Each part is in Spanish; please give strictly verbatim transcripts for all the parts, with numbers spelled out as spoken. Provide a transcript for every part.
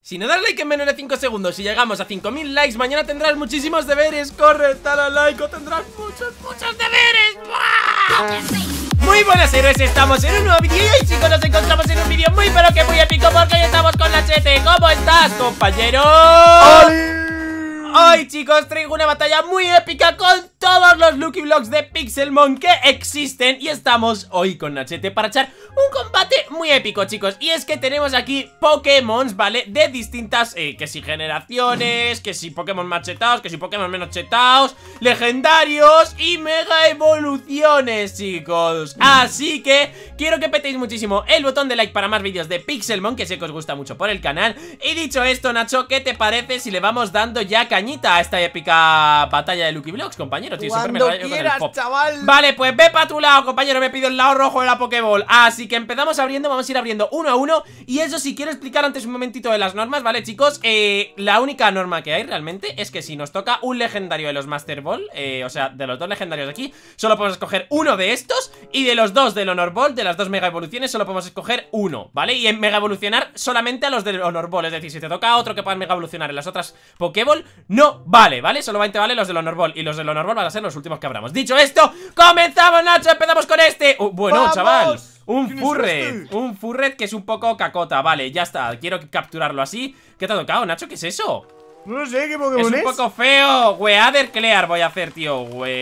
Si no das like en menos de cinco segundos y llegamos a cinco mil likes, mañana tendrás muchísimos deberes. Corre, dale al like o tendrás muchos, muchos deberes. ¡Buah! Muy buenas héroes, estamos en un nuevo vídeo y hoy, chicos, nos encontramos en un vídeo muy pero que muy épico porque hoy estamos con Nachete. ¿Cómo estás, compañero? ¡Oli! Hoy, chicos, traigo una batalla muy épica con todos los Lucky Blocks de Pixelmon que existen. Y estamos hoy con Nachete para echar un combate muy épico, chicos. Y es que tenemos aquí Pokémon, ¿vale? De distintas, eh, que si generaciones, que si Pokémon más chetados, que si Pokémon menos chetados, legendarios y mega evoluciones, chicos. Así que quiero que petéis muchísimo el botón de like para más vídeos de Pixelmon, que sé que os gusta mucho por el canal. Y dicho esto, Nacho, ¿qué te parece si le vamos dando ya cañita a esta épica batalla de Lucky Blocks, compañero? Tío, cuando me quieras, chaval. Vale, pues ve para tu lado, compañero. Me pido el lado rojo de la Pokéball. Así que empezamos abriendo, vamos a ir abriendo uno a uno. Y eso sí, quiero explicar antes un momentito de las normas, ¿vale, chicos? Eh, la única norma que hay realmente es que si nos toca un legendario de los Master Ball, eh, o sea, de los dos legendarios de aquí, solo podemos escoger uno de estos. Y de los dos del Honor Ball, de las dos Mega Evoluciones, solo podemos escoger uno, ¿vale? Y en Mega Evolucionar solamente a los del Honor Ball. Es decir, si te toca otro que puedas Mega Evolucionar en las otras Pokéball, no vale, ¿vale? Solamente vale los del Honor Ball. Y los del Honor Ball van a ser los últimos que abramos. Dicho esto, comenzamos, Nacho, empezamos con este. uh, Bueno, ¡vamos! Chaval, un Furret, un Furret que es un poco cacota. Vale, ya está, quiero capturarlo así. ¿Qué te ha tocado, Nacho? ¿Qué es eso? No sé, ¿qué Pokémon es? Es un poco feo. Weather Clear voy a hacer, tío.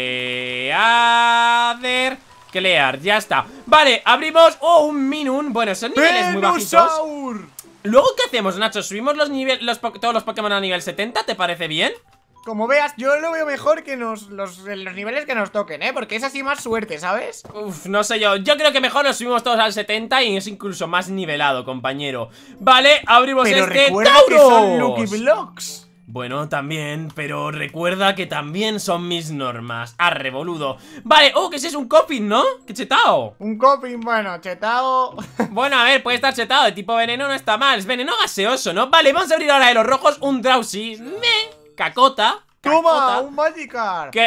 Weather Clear, ya está. Vale, abrimos, oh, un Minun. Bueno, son niveles muy bajitos. Luego, ¿qué hacemos, Nacho? ¿Subimos los niveles, los, todos los Pokémon a nivel setenta? ¿Te parece bien? Como veas, yo lo veo mejor que nos, los, los niveles que nos toquen, ¿eh? Porque es así más suerte, ¿sabes? Uf, no sé yo. Yo creo que mejor los subimos todos al setenta y es incluso más nivelado, compañero. Vale, abrimos pero este recuerda ¡Tauros! Que son Lucky Blocks. Bueno, también, pero recuerda que también son mis normas. Arre, boludo. Vale, oh, que ese es un Coffin, ¿no? ¡Qué chetao! Un Coffin, bueno, chetao. Bueno, a ver, puede estar chetado. De tipo veneno no está mal. Es veneno gaseoso, ¿no? Vale, vamos a abrir ahora de los rojos un Drowsy. Me... Cacota, toma, cacota. un Magikarp. ¿Qué?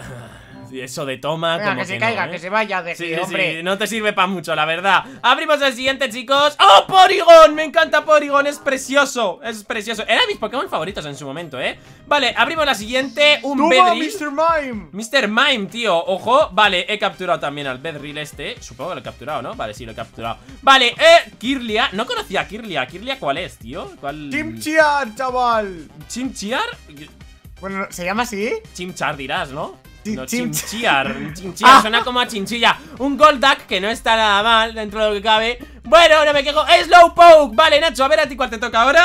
Uh, eso de toma. Venga, como que se que caiga, no, ¿eh? que se vaya de sí, aquí, hombre. Sí, no te sirve para mucho, la verdad. Abrimos el siguiente, chicos. ¡Oh, Porygon! Me encanta Porygon, es precioso. Es precioso. Era de mis Pokémon favoritos en su momento, ¿eh? Vale, abrimos la siguiente. Un ¡toma, Bedrill. mister Mime! mister Mime, tío, ojo. Vale, he capturado también al Bedrill este. Supongo que lo he capturado, ¿no? Vale, sí, lo he capturado. Vale, eh, Kirlia. No conocía a Kirlia. ¿Kirlia cuál es, tío? ¿Cuál? Chimchar, chaval. ¿Chimchar? Bueno, ¿se llama así? Chimchar dirás, ¿no? Chim No, chim chinchillar, chinchillar, suena como a chinchilla. Un Golduck que no está nada mal dentro de lo que cabe. Bueno, no me quejo. Slowpoke, vale, Nacho, a ver a ti cuál te toca ahora.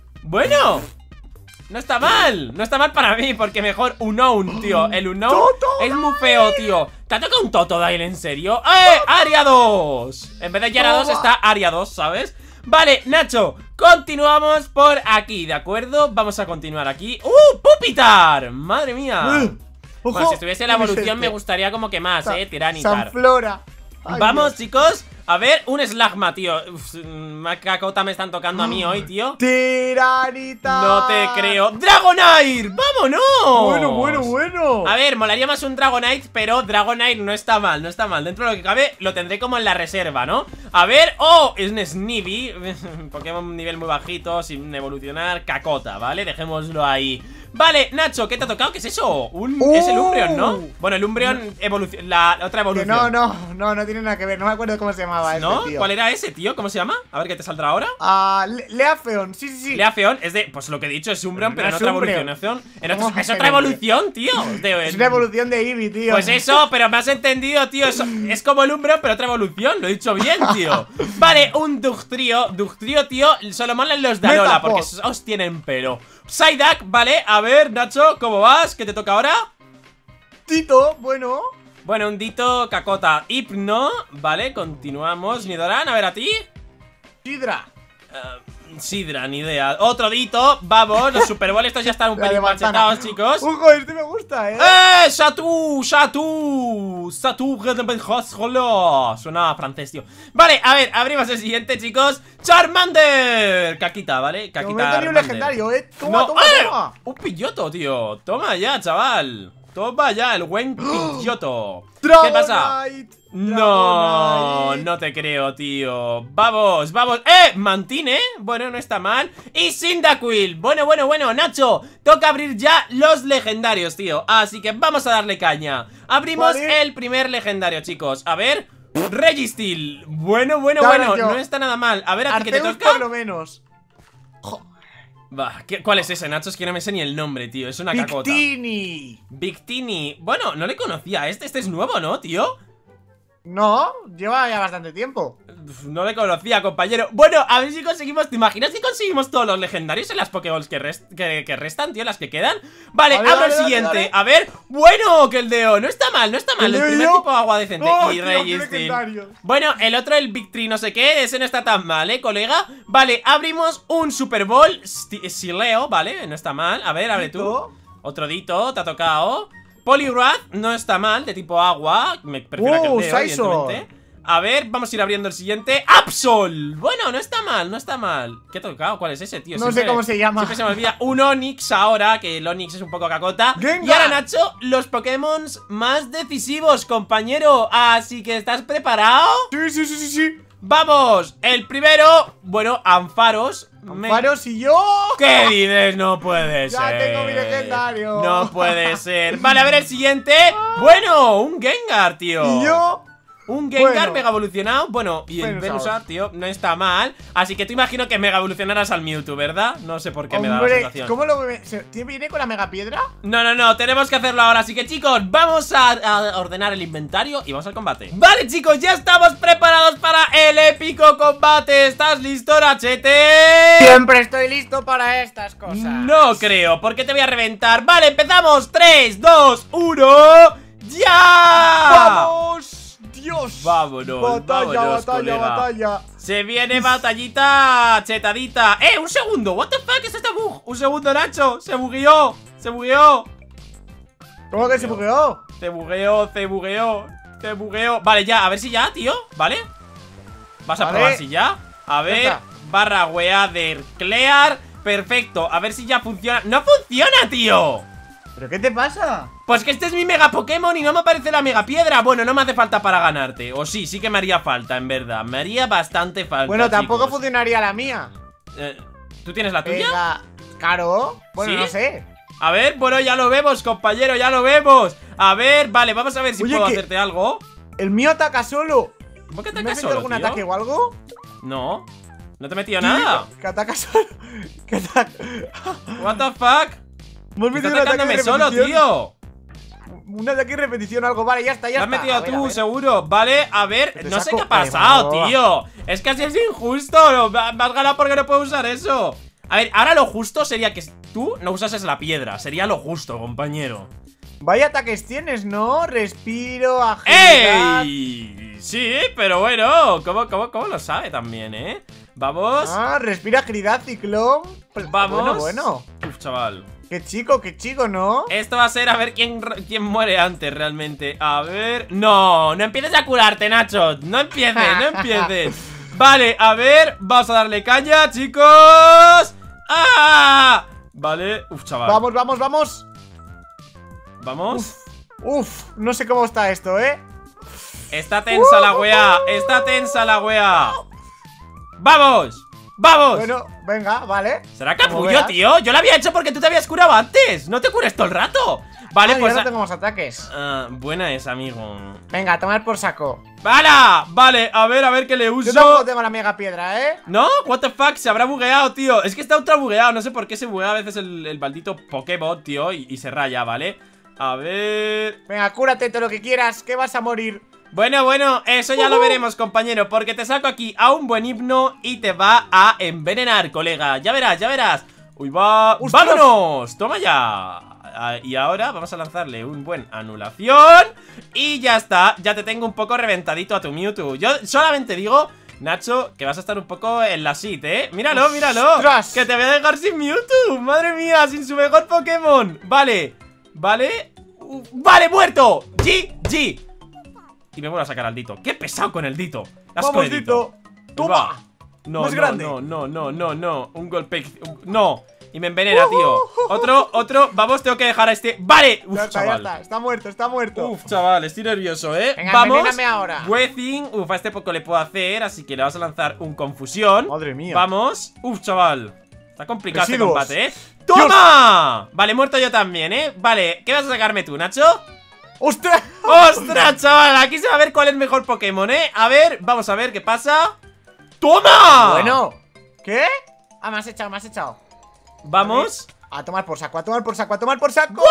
Bueno, no está mal, no está mal para mí, porque mejor Unown, tío. El Unown es muy feo, tío. ¿Te ha tocado un Totodile, en serio? ¡Eh! ¡Ariados! En vez de Gyarados está Ariados, ¿sabes? Vale, Nacho, continuamos por aquí, ¿de acuerdo? Vamos a continuar aquí. ¡Uh! ¡Pupitar! ¡Madre mía! Uh, bueno, si estuviese la evolución me gustaría como que más, eh, Tiranitar. Sanflora. Ay, vamos, Dios. chicos, a ver, un Slagma, tío. Uf, Macacota me están tocando a mí hoy, tío. Tiranitar. No te creo. ¡Dragonite! ¡Vámonos! Bueno, bueno, bueno. A ver, molaría más un Dragonite, pero Dragonite no está mal, no está mal. Dentro de lo que cabe, lo tendré como en la reserva, ¿no? A ver, ¡oh! Es un Snivy. Pokémon nivel muy bajito, sin evolucionar. Cacota, ¿vale? Dejémoslo ahí. Vale, Nacho, ¿qué te ha tocado? ¿Qué es eso? Un, uh, es el Umbreon, ¿no? Bueno, el Umbreon evoluciona, la, la otra evolución. No, no, no, no tiene nada que ver. No me acuerdo cómo se llamaba ¿No? ese, tío. ¿Cuál era ese, tío? ¿Cómo se llama? A ver qué te saldrá ahora. Ah, uh, Leafeon, sí, sí, sí. Leafeon es de, pues lo que he dicho, es Umbreon, pero, pero en otra evolución. En otro, es otra evolución, tío. De, es una evolución de Eevee, tío. Pues eso, pero me has entendido, tío. Eso, es como el Umbreon, pero otra evolución. Lo he dicho bien, tío. Vale, un Dugtrio. Dugtrio, tío, solo molan los de Alola, porque esos tienen pelo. Psyduck, vale, a ver, Nacho, ¿cómo vas? ¿Qué te toca ahora? Tito, bueno. Bueno, un Dito, Cacota, Hypno, vale, continuamos. Nidoran, a ver, ¿a ti? Sidra. Uh, Sidra, ni idea. Otro Dito, vamos, los Super Bowl estos ya están un pelín machetados, chicos. Ojo, este me gusta, eh. ¡Eh! ¡Shatu! ¡Shatu! ¡Shatu! Suena francés, tío. Vale, a ver, abrimos el siguiente, chicos. Charmander. Caquita, ¿vale? Caquita. No me he tenido un legendario, eh. Toma, no. toma, ¡Eh! toma. Un pilloto, tío. Toma ya, chaval. Toma ya, el buen Pidgeotto. ¿Qué pasa? Dragonite, No, Dragonite. no te creo, tío. Vamos, vamos. ¡Eh! Mantine, bueno, no está mal. Y Cyndaquil, bueno, bueno, bueno. Nacho, toca abrir ya los legendarios, tío. Así que vamos a darle caña. Abrimos Vale. el primer legendario, chicos. A ver, Registeel. Bueno, bueno, Dale, bueno, yo. no está nada mal. A ver, ¿a ti qué te Arceus toca? por lo menos. Bah, ¿qué- ¿cuál es ese, Nacho? Es que no me sé ni el nombre, tío. Es una cacota. Victini. Victini. Bueno, no le conocía. Este, este es nuevo, ¿no, tío? No, lleva ya bastante tiempo. Uf, no le conocía, compañero. Bueno, a ver si conseguimos. ¿Te imaginas si conseguimos todos los legendarios en las Pokéballs que, rest- que, que restan, tío? Las que quedan. Vale, Vale, abro dale, el dale, siguiente. dale. A ver. Bueno, que el Deo. No está mal, no está mal. El, El primer Deo. tipo de agua decente. Oh, y tío, qué Registeel. legendario. Bueno, el otro, el Victory no sé qué. Ese no está tan mal, ¿eh, colega? Vale, abrimos un Super Bowl. Sti- Sileo, vale, no está mal. A ver, abre tú. Dito. Otro dito, te ha tocado. Poliwrath no está mal, de tipo agua. Me prefiero Uh, que el Deo, Scizor. evidentemente. A ver, vamos a ir abriendo el siguiente. ¡Absol! Bueno, no está mal, no está mal. ¿Qué ha tocado? ¿Cuál es ese, tío? No Siempre- sé cómo se llama. Siempre se me olvida. Un Onix ahora, que el Onix es un poco cacota. Gengar. Y ahora, Nacho, los Pokémon más decisivos, compañero. Así que, ¿estás preparado? Sí, sí, sí, sí, sí. ¡Vamos! El primero, bueno, Ampharos. Me- Amparos y yo. ¿Qué dices? No puede Ya ser. tengo mi legendario. No puede ser. Vale, a ver el siguiente. Bueno, un Gengar, tío. Y yo. Un Gengar Bueno. mega evolucionado. Bueno, y el Venusaur. Venusaur, tío, no está mal. Así que tú imagino que mega evolucionarás al Mewtwo, ¿verdad? No sé por qué me da la Hombre, sensación. ¿cómo lo ve? ¿Se- ¿Tiene- ¿Viene con la mega piedra? No, no, no, tenemos que hacerlo ahora. Así que, chicos, vamos a, a ordenar el inventario y vamos al combate. Vale, chicos, ya estamos preparados para el épico combate. ¿Estás listo, Nachete? Siempre estoy listo para estas cosas. No creo, porque te voy a reventar. Vale, empezamos. tres, dos, uno. ¡Ya! ¡Vamos! ¡Dios! Vámonos, Batalla, vámonos, batalla, colega. batalla. Se viene batallita chetadita. ¡Eh, un segundo! ¿What the fuck es este bug? Un segundo, Nacho. Se bugueó. Se bugueó. ¿Cómo que se bugueó? Se bugueó, se bugueó. Se bugueó. Vale, ya, a ver si ya, tío. ¿Vale? Vas a Vale. probar si ya. A ver, está. barra weather clear. Perfecto, a ver si ya funciona. ¡No funciona, tío! ¿Pero qué te pasa? Pues que este es mi mega Pokémon y no me aparece la mega piedra. Bueno, no me hace falta para ganarte. O sí, sí que me haría falta, en verdad. Me haría bastante falta. Bueno, tampoco chicos. funcionaría la mía. Eh, ¿Tú tienes la tuya? Venga, claro. Bueno, ¿Sí? no sé. A ver, bueno, ya lo vemos, compañero, ya lo vemos. A ver, vale, vamos a ver si Oye, puedo que- hacerte algo. El mío ataca solo. ¿Cómo que ¿Me atacas has solo, metido algún tío? ataque o algo? No, no te he metido nada. Que ataca solo. Que ataca. What the fuck? Me has Estás metido un ataque de atacándome solo, repetición. tío. Un ataque y repetición algo. Vale, ya está, ya Lo has está. metido A ver, a tú, ver. seguro. Vale, a ver, Te no sé saco- qué ha Vale, pasado, va, va, va. tío. Es que así es injusto. no, Me me has ganado porque no puedo usar eso. A ver, ahora lo justo sería que tú no usases la piedra. Sería lo justo, compañero. Vaya ataques tienes, ¿no? Respiro, agilidad. ¡Ey! Sí, pero bueno, ¿cómo, cómo, cómo lo sabe también, eh? Vamos. Ah, respira, agilidad, ciclón. Pues, Vamos. Bueno, bueno. Uf, chaval. Qué chico, qué chico, ¿no? Esto va a ser a ver quién, quién muere antes realmente. A ver. No, no empieces a curarte, Nacho. No empieces, no empieces. Vale, a ver. Vamos a darle caña, chicos. ¡Ah! Vale. Uf, chaval. Vamos, vamos, vamos. Vamos. Uf, no sé cómo está esto, ¿eh? Está tensa la weá. Está tensa la weá. ¡Vamos! ¡Vamos! Bueno, venga, vale. ¿Será como capullo, veas. tío? Yo lo había hecho porque tú te habías curado antes. No te cures todo el rato. Vale, Ah, pues. ya a- no tengo más ataques. Ah, buena es, amigo. Venga, a tomar por saco. ¡Vala! Vale, a ver, a ver qué le Yo uso. tampoco tengo la mega piedra, ¿eh? ¿No? What the fuck, se habrá bugueado, tío. Es que está ultra bugueado, no sé por qué se buguea a veces el, el maldito Pokébot, tío, y, y se raya, ¿vale? A ver... Venga, cúrate todo lo que quieras, que vas a morir. Bueno, bueno, eso ya lo Ujú. veremos, compañero, porque te saco aquí a un buen himno y te va a envenenar, colega. Ya verás, ya verás. Uy, va... ¡Ostras! ¡Vámonos! ¡Toma ya! Ah, y ahora vamos a lanzarle un buen anulación. Y ya está, ya te tengo un poco reventadito a tu Mewtwo. Yo solamente digo... Nacho, que vas a estar un poco en la sit, ¿eh? Míralo, míralo. ¡Ostras! Que te voy a dejar sin Mewtwo. Madre mía, sin su mejor Pokémon. Vale, vale. Uh, vale, muerto. G, G. Y me vuelvo a sacar al Dito. Qué pesado con el Dito. Asco Vamos, de Dito. Dito. Toma. Va. No, Más no, grande. no, no, no, no, no. Un golpe. un- No. Y me envenena, tío. Otro, otro. Vamos, tengo que dejar a este. Vale. Uf, Ya está, chaval. ya está. Está muerto, está muerto. Uf, chaval, estoy nervioso, ¿eh? Venga, Vamos. envenéname ahora. Breathing. Uf, a este poco le puedo hacer, así que le vas a lanzar un confusión. Madre mía. Vamos. Uf, chaval. Está complicado este Residuos. combate, ¿eh? ¡Toma! Vale, muerto yo también, ¿eh? Vale, ¿qué vas a sacarme tú, Nacho? ¡Ostras! ¡Ostras, chaval! Aquí se va a ver cuál es el mejor Pokémon, ¿eh? A ver, vamos a ver qué pasa. ¡Toma! Bueno. ¿Qué? Ah, me has echado, me has echado. Vamos. A tomar por saco, a tomar por saco, a tomar por saco.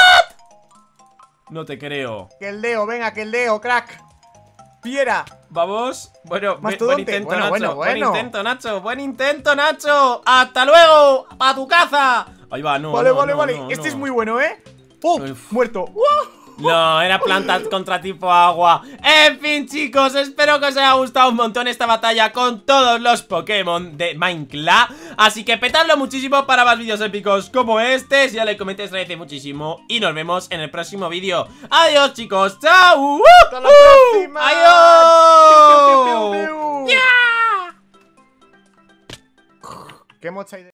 No te creo. Que el deo, venga, que el deo, crack. Fiera. Vamos. Bueno, bu- buen Mastodonte. intento, Bueno, Nacho. bueno, Buen bueno. intento, Nacho. Buen intento, Nacho. ¡Hasta luego! ¡A tu caza! Ahí va, no. Vale, no, vale, no, vale. no, Este no. es muy bueno, ¿eh? ¡Oh! Uf. Muerto. ¡Uh! No, era planta contra tipo agua. En fin, chicos, espero que os haya gustado un montón esta batalla con todos los Pokémon de Minecraft. Así que petadlo muchísimo para más vídeos épicos como este. Si ya le comentáis, agradece muchísimo. Y nos vemos en el próximo vídeo. Adiós, chicos. ¡Chao! ¡Hasta la próxima! ¡Adiós! ¡Piu, piu, piu, piu! ¡Qué mocha idea!